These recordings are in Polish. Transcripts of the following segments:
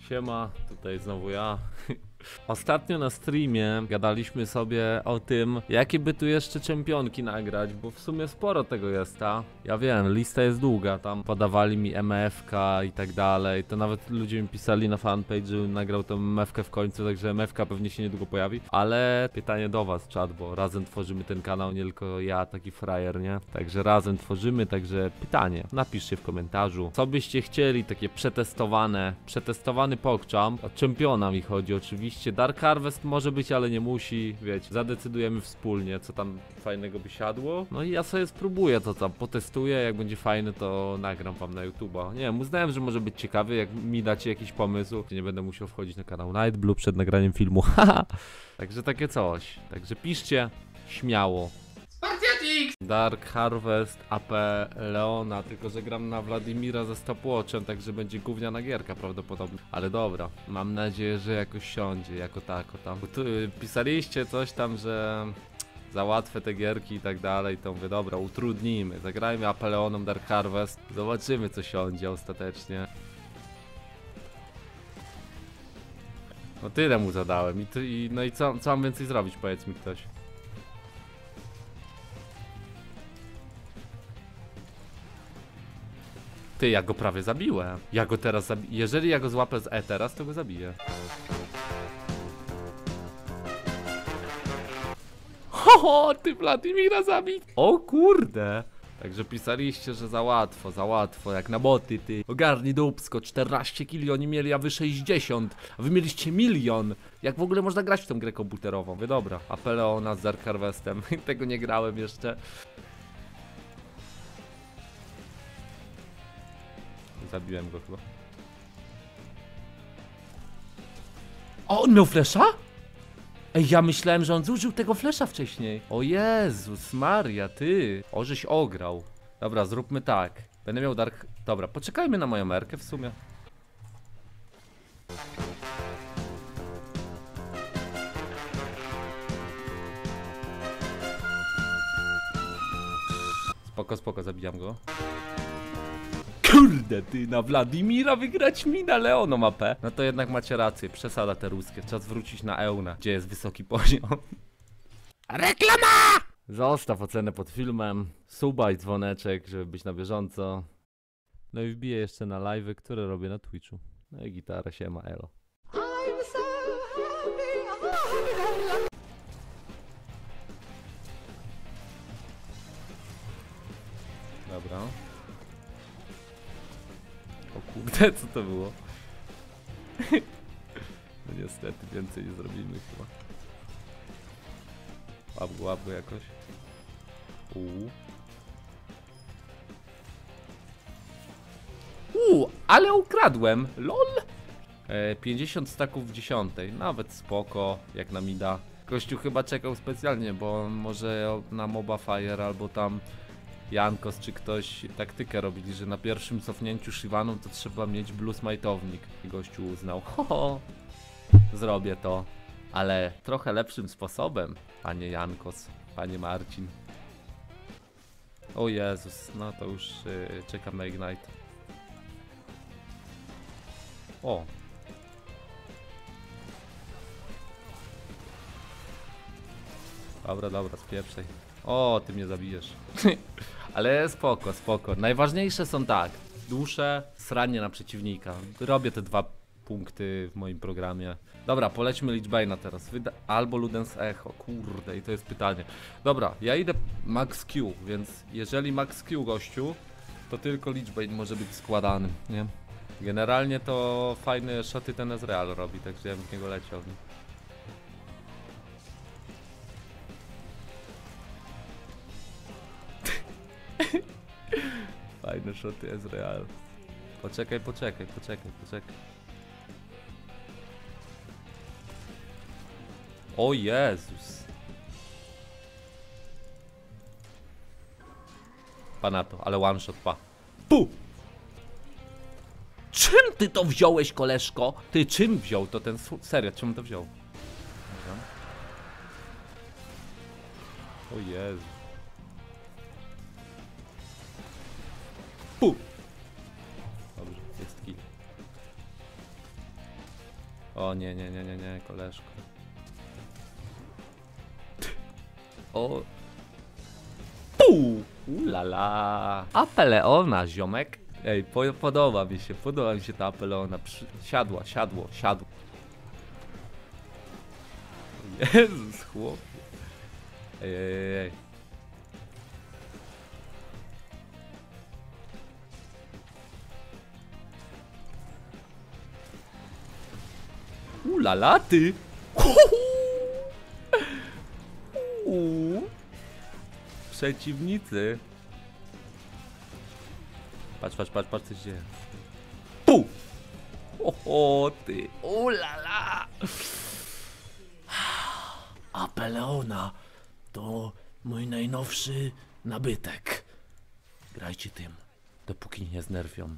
Siema, tutaj znowu ja. Ostatnio na streamie gadaliśmy sobie o tym, jakie by tu jeszcze czempionki nagrać, bo w sumie sporo tego jest, a? Ja wiem, lista jest długa, tam podawali mi MF-ka i tak dalej, to nawet ludzie mi pisali na fanpage, że nagrał tą MF-kę w końcu, także MF-ka pewnie się niedługo pojawi, ale pytanie do was, czat, bo razem tworzymy ten kanał, nie tylko ja, taki frajer, nie? Także razem tworzymy, także pytanie, napiszcie w komentarzu, co byście chcieli, takie przetestowany PogChamp, o czempiona mi chodzi oczywiście. Dark Harvest może być, ale nie musi, wiecie, zadecydujemy wspólnie, co tam fajnego by siadło. No i ja sobie spróbuję to tam, potestuję, jak będzie fajne, to nagram wam na YouTube'a. Nie wiem, uznałem, że może być ciekawy, jak mi dacie jakiś pomysł, nie będę musiał wchodzić na kanał Night Blue przed nagraniem filmu, haha. Także takie coś, także piszcie śmiało. Dark Harvest AP Leona, tylko że gram na Wladimira ze stopwatchem, także będzie gówniana gierka prawdopodobnie. Ale dobra, mam nadzieję, że jakoś siądzie, jako tako tam. Bo tu pisaliście coś tam, że za łatwe te gierki i tak dalej, to mówię, dobra, utrudnijmy, zagrajmy AP Leoną Dark Harvest, zobaczymy co siądzie ostatecznie. No tyle mu zadałem no i co mam więcej zrobić, powiedz mi ktoś. Ty, ja go prawie zabiłem. Ja go teraz jeżeli ja go złapę z E teraz, to go zabiję. Ho, ty Wladimira zabić. O kurde. Także pisaliście, że za łatwo, jak na boty, ty. Ogarnij dupsko, 14 kili oni mieli, a wy 60. A wy mieliście 1 000 000. Jak w ogóle można grać w tą grę komputerową? Wie dobra, AP Leona z Dark Harvestem. Tego nie grałem jeszcze. Zabiłem go chyba. O, on miał flesza? Ej, ja myślałem, że on zużył tego flesza wcześniej. O Jezus Maria, ty. O, żeś ograł. Dobra, zróbmy tak. Będę miał Dark... Dobra, poczekajmy na moją erkę w sumie. Spoko, zabijam go. Kurde, ty, na Wladimira wygrać mi na Leoną AP. No to jednak macie rację, przesada te ruskie. Czas wrócić na Euna, gdzie jest wysoki poziom. Reklama! Zostaw ocenę pod filmem, suba i dzwoneczek, żeby być na bieżąco. No i wbiję jeszcze na live'y, które robię na Twitchu. No i gitara, siema, elo. Dobra. O kurde, co to było? No niestety, więcej nie zrobimy chyba. Łap go jakoś. Ale ukradłem, lol! 50 staków w 10, nawet spoko, jak na mida. Kościół chyba czekał specjalnie, bo może na Moba Fire albo tam Jankos czy ktoś taktykę robili, że na pierwszym cofnięciu Shivaną to trzeba mieć blue smite'ownik. Gościu uznał, ho, zrobię to, ale trochę lepszym sposobem, panie Jankos, panie Marcin. O Jezus, no to już czekam na Ignite. O. Dobra, spieprzaj. O, ty mnie zabijesz. Ale spoko. Najważniejsze są tak. Dusze, sranie na przeciwnika. Robię te 2 punkty w moim programie. Dobra, polećmy Lichbane'a teraz. Albo Ludens Echo. Kurde, i to jest pytanie. Dobra, ja idę Max Q, więc jeżeli Max Q gościu, to tylko Lichbane może być składany, nie? Generalnie to fajne shoty ten Ezreal robi, także ja bym w niego leciał. Nie? Fajne shoty Ezreal. Poczekaj. O Jezus. Pa na to, ale one shot, pa. Pu! Czym ty to wziąłeś, koleżko? Ty czym wziął to ten... Serio, czym to wziął? O Jezu. Pu! Dobrze, jest kill. O nie, koleżko. O. Puu! Lala. Apeleona, ziomek. Ej, podoba mi się ta apeleona. Siadła. Jezus, chłopie. Ej. Lala, ty. Przeciwnicy. Patrz, co się dzieje. Pu! O, ty. Lala. Apeleona to mój najnowszy nabytek. Grajcie tym, dopóki nie znerwią.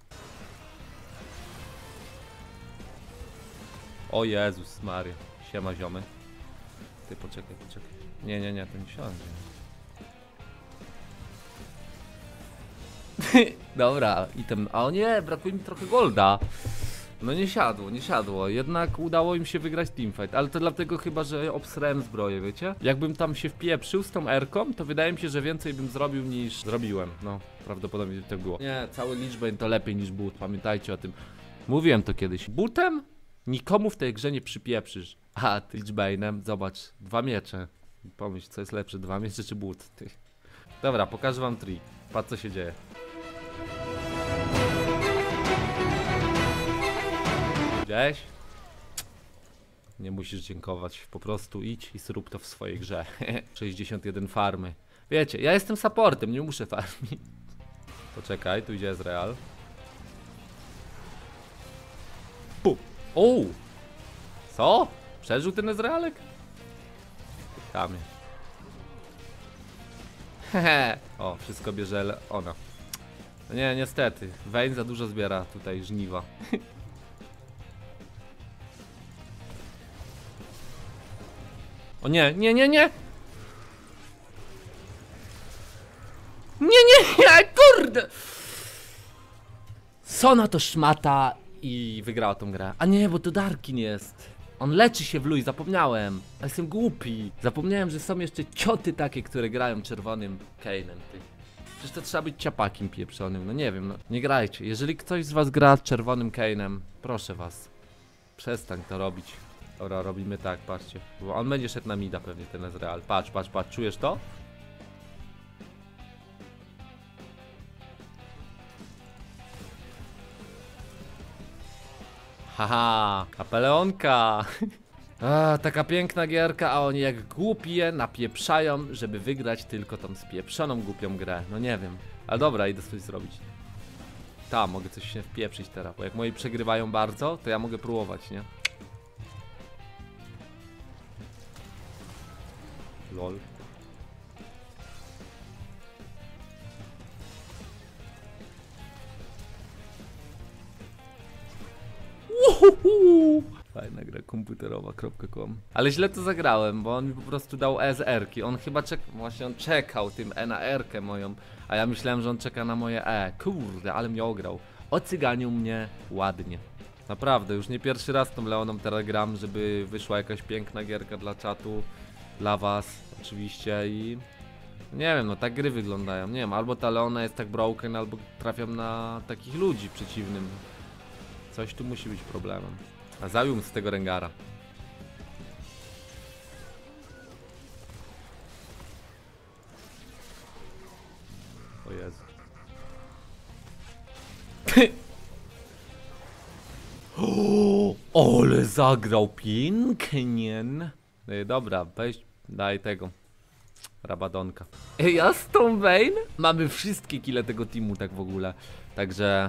O Jezus Maria. Siema, ziomy. Ty poczekaj. Nie, to nie siądzie. Dobra, item. A o nie, brakuje mi trochę golda. No nie siadło. Jednak udało im się wygrać teamfight. Ale to dlatego chyba, że obsrałem zbroję, wiecie? Jakbym tam się wpieprzył z tą R-ką, to wydaje mi się, że więcej bym zrobił niż zrobiłem. No, prawdopodobnie tak było. Nie, cały Lichbane to lepiej niż but. Pamiętajcie o tym. Mówiłem to kiedyś. Butem nikomu w tej grze nie przypieprzysz. A ty Lichbane'em, zobacz, 2 miecze. Pomyśl, co jest lepsze, 2 miecze czy but? Ty. Dobra, pokażę wam trik. Patrz, co się dzieje. Widziałeś? Nie musisz dziękować, po prostu idź i zrób to w swojej grze. 61 farmy. Wiecie, ja jestem supportem, nie muszę farmić. Poczekaj, tu idzie Ezreal. Pu! O! Co? Przeżył ten Ezrealek? Kamie. Hehe. O, wszystko bierze ona. No nie, niestety. Vayne za dużo zbiera tutaj żniwa. O nie. Nie, kurde! Sona to szmata i wygrała tą grę. A nie, bo to Darkin jest. On leczy się w luj, zapomniałem. Ja jestem głupi. Zapomniałem, że są jeszcze cioty takie, które grają czerwonym Kane'em. Przecież to trzeba być ciapakiem pieprzonym. No nie wiem, no nie grajcie. Jeżeli ktoś z was gra czerwonym Kane'em, proszę was, przestań to robić. Dobra, robimy tak, patrzcie. Bo on będzie szedł na mida pewnie, ten Ezreal. Patrz, czujesz to? Haha, apeleonka. A, taka piękna gierka, a oni jak głupie napieprzają, żeby wygrać tylko tą spieprzoną głupią grę. No nie wiem. Ale dobra, idę coś zrobić. Ta, mogę coś się wpieprzyć teraz, bo jak moi przegrywają bardzo, to ja mogę próbować, nie? Lol. Fajna gra komputerowa.com. Ale źle to zagrałem, bo on mi po prostu dał SR-ki. On chyba właśnie on czekał tym E na R-kę moją, a ja myślałem, że on czeka na moje E. Kurde, ale mnie ograł. Ocyganił mnie ładnie. Naprawdę, już nie pierwszy raz tą Leoną teraz gram, żeby wyszła jakaś piękna gierka dla czatu, dla was oczywiście i... Nie wiem, no tak gry wyglądają. Nie wiem, albo ta Leona jest tak broken, albo trafiam na takich ludzi przeciwnym. Coś tu musi być problemem. A zabił z tego Rengara. O Jezu. Ole zagrał pięknie. Dobra, weź, daj tego Rabadonka. Ja z tą Vayne mamy wszystkie kile tego teamu tak w ogóle. Także...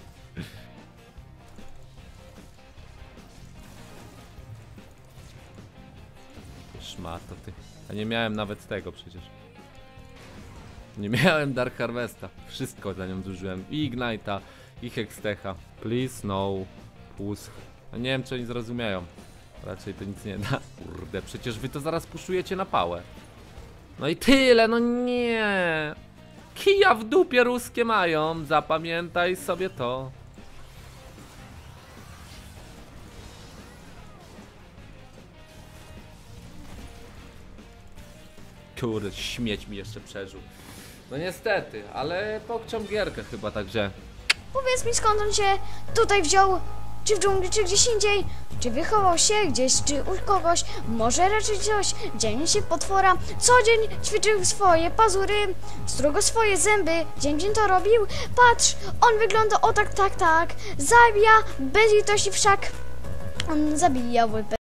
Szmato ty. Ja nie miałem nawet tego przecież. Nie miałem Dark Harvesta. Wszystko za nią zużyłem. I Ignite'a, i Hextecha. Please no. Push. No nie wiem, czy oni zrozumieją. Raczej to nic nie da. Kurde, przecież wy to zaraz puszujecie na pałę. No i tyle, no nie. Kija w dupie ruskie mają. Zapamiętaj sobie to. Kurde, śmieć mi jeszcze przeżył. No niestety, ale pokciął gierkę chyba, także... Powiedz mi, skąd on się tutaj wziął? Czy w dżungli, czy gdzieś indziej? Czy wychował się gdzieś, czy u kogoś? Może raczej coś? Dzień się potwora. Co dzień ćwiczył swoje pazury, strugo swoje zęby. Dzień to robił. Patrz, on wygląda o tak. Zabija bez litości wszak. On zabijał